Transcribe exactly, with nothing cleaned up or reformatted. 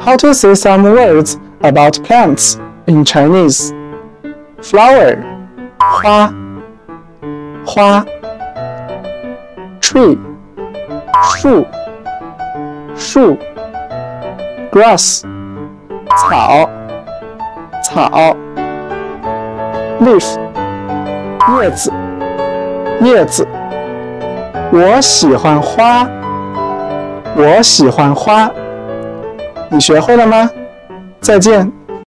How to say some words about plants in Chinese? Flower, 花，花。Tree, 树，树。Grass, 草，草。Leaf, 叶子，叶子。我喜欢花，我喜欢花。你学会了吗？再见。